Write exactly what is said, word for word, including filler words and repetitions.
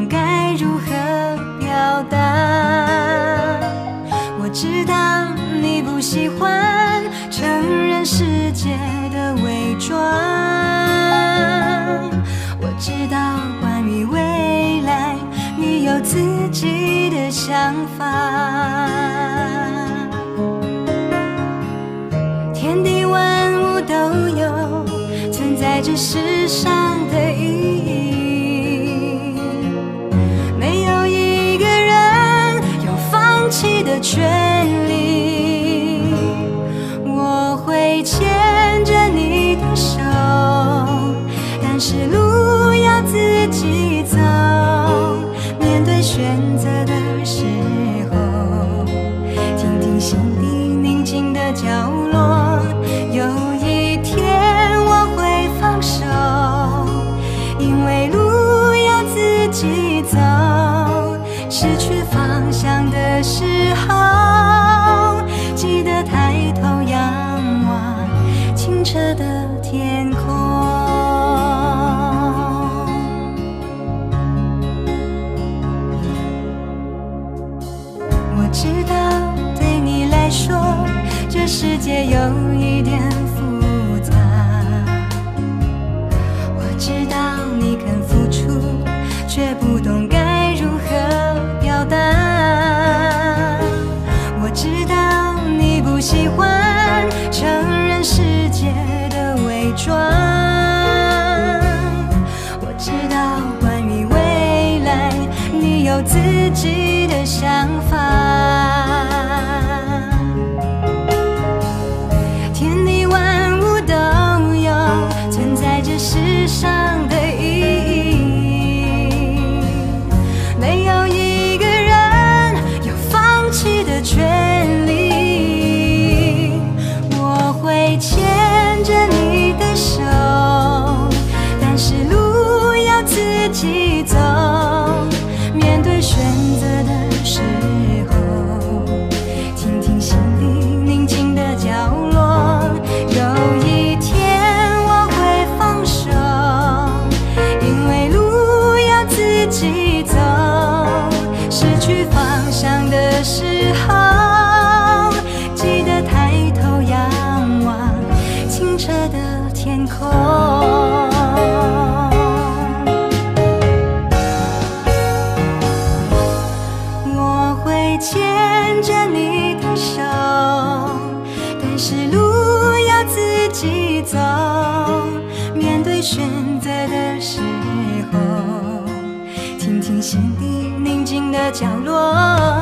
懂该如何表达。我知道你不喜欢承认世界的伪装，我知道关于未来你有自己的想法。天地万物都有存在这世上的意义，没有一个人有放弃的权利。我会牵着你的手，但是路要自己走。面对选择的时候，听听心底宁静的角落，有一天我会放手，因为路要自己走。失去方向的时候，记得抬头仰望清澈的天空。我知道对你来说这世界有一点复杂，我知道你肯付出却不懂该如何表达。我知道你不喜欢承认世界的伪装，我知道关于未来你有自己的想法。天地万物都有存在这世上的意义，没有一个人有放弃的权利。我会牵着你的手，但是路要自己走。面对选择的时候，听听心里宁静的角落，有一天我会放手，因为路要自己走。失去方向的时候，记得抬头仰望清澈的天空。我会牵着你的手，但是路要自己走。面对选择的时候，听听心底宁静的角落。